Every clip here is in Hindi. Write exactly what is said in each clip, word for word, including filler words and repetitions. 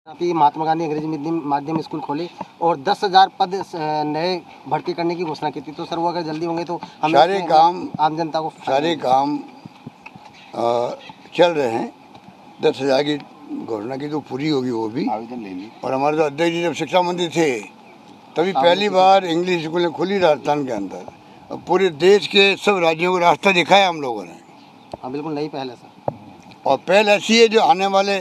अभी महात्मा गांधी अंग्रेजी मीडियम माध्यम स्कूल खोले और दस हजार पद नए भर्ती करने की घोषणा की थी। तो सर वो अगर जल्दी होंगे तो हम सारे काम आम जनता को सारे काम आ, चल रहे हैं। दस हजार की घोषणा की तो पूरी होगी वो भी आवेदन लेंगे। और हमारे तो अध्यक्ष जी जब शिक्षा मंत्री थे तभी पहली बार इंग्लिश स्कूलें खुली राजस्थान के अंदर। और पूरे देश के सब राज्यों को रास्ता दिखाया हम लोगों ने। हाँ बिल्कुल नई पहल है सर। और पहल ऐसी है जो आने वाले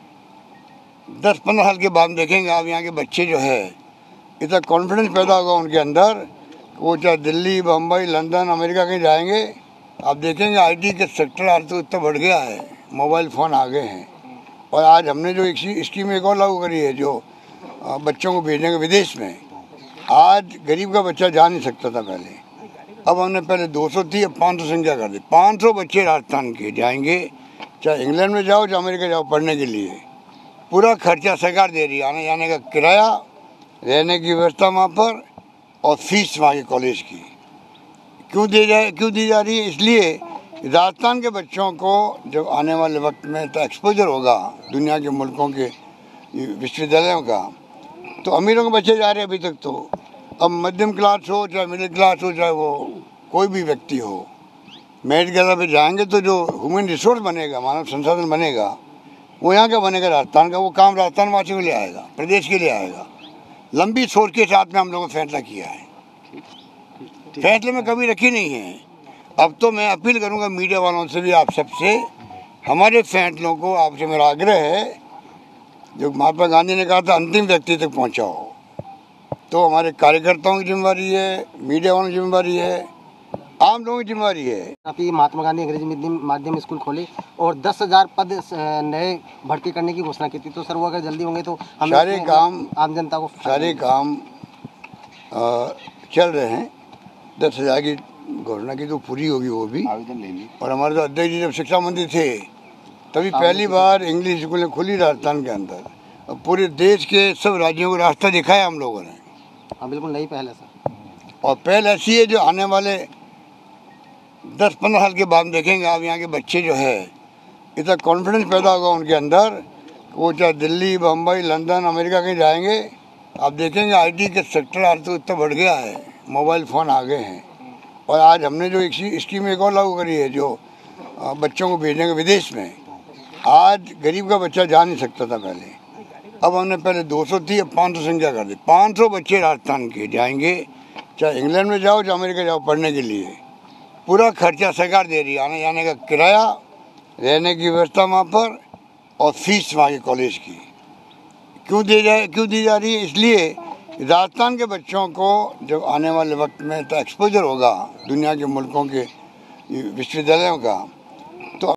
दस पंद्रह साल के बाद देखेंगे आप यहाँ के बच्चे जो है इतना कॉन्फिडेंस पैदा होगा उनके अंदर, वो चाहे दिल्ली, बम्बई, लंदन, अमेरिका कहीं जाएंगे। आप देखेंगे आईटी के सेक्टर आज तो इतना बढ़ गया है, मोबाइल फ़ोन आ गए हैं। और आज हमने जो एक स्कीम एक और लागू करी है जो बच्चों को भेजने के विदेश में। आज गरीब का बच्चा जा नहीं सकता था पहले, अब हमने पहले दो सौ थी, अब पाँच सौ संख्या कर दी। पाँच सौ बच्चे राजस्थान के जाएंगे, चाहे इंग्लैंड में जाओ चाहे अमेरिका जाओ पढ़ने के लिए। पूरा खर्चा सरकार दे रही है, आने जाने का किराया, रहने की व्यवस्था वहाँ पर और फीस वहाँ के कॉलेज की। क्यों दी जा क्यों दी जा रही है? इसलिए राजस्थान के बच्चों को जब आने वाले वक्त में तो एक्सपोजर होगा दुनिया के मुल्कों के विश्वविद्यालयों का, तो अमीरों के बच्चे जा रहे हैं अभी तक। तो अब मध्यम क्लास हो चाहे मिडिल क्लास हो चाहे वो कोई भी व्यक्ति हो, मेरिट के आधार पर जाएंगे तो जो ह्यूमन रिसोर्स बनेगा, मानव संसाधन बनेगा, वो यहाँ का बनेगा राजस्थान का। वो काम राजस्थान वासियों के लिए आएगा, प्रदेश के लिए आएगा। लंबी सोच के साथ में हम लोगों ने फैसला किया है, फैसले में कभी रखी नहीं है। अब तो मैं अपील करूंगा मीडिया वालों से भी, आप सबसे, हमारे फैसलों को आपसे मेरा आग्रह है, जो महात्मा गांधी ने कहा था अंतिम व्यक्ति तक पहुंचाओ। तो हमारे कार्यकर्ताओं की जिम्मेदारी है, मीडिया वालों की जिम्मेदारी है, आम लोगों की जिम्मेदारी है। अभी महात्मा गांधी अंग्रेजी मीडियम माध्यम स्कूल खोले और दस हजार पद नए भर्ती करने की घोषणा की थी। तो सर वो अगर जल्दी होंगे तो हम सारे काम आम जनता को सारे काम आ, चल रहे हैं। दस हजार की घोषणा की तो पूरी होगी वो भी आवेदन लेंगे। और हमारे तो अध्यक्ष जी जब शिक्षा मंत्री थे तभी पहली बार इंग्लिश स्कूलें खुली राजस्थान के अंदर। और पूरे देश के सब राज्यों को रास्ता दिखाया हम लोगों ने। हाँ बिल्कुल नई पहल है सर। और पहल ऐसी है जो आने वाले दस पंद्रह साल के बाद देखेंगे आप यहाँ के बच्चे जो है इतना कॉन्फिडेंस पैदा होगा उनके अंदर, वो चाहे दिल्ली, बम्बई, लंदन, अमेरिका कहीं जाएंगे। आप देखेंगे आईटी के सेक्टर आज तो इतना बढ़ गया है, मोबाइल फ़ोन आ गए हैं। और आज हमने जो एक स्कीम एक और लागू करी है जो बच्चों को भेजने के विदेश में। आज गरीब का बच्चा जा नहीं सकता था पहले, अब हमने पहले दो सौ थी, अब पाँच सौ संख्या कर दी। पाँच सौ बच्चे राजस्थान के जाएंगे, चाहे इंग्लैंड में जाओ चाहे अमेरिका जाओ पढ़ने के लिए। पूरा खर्चा सरकार दे रही है, आने जाने का किराया, रहने की व्यवस्था वहाँ पर और फीस वहाँ के कॉलेज की। क्यों दी जा क्यों दी जा रही है? इसलिए राजस्थान के बच्चों को जब आने वाले वक्त में तो एक्सपोजर होगा दुनिया के मुल्कों के विश्वविद्यालयों का,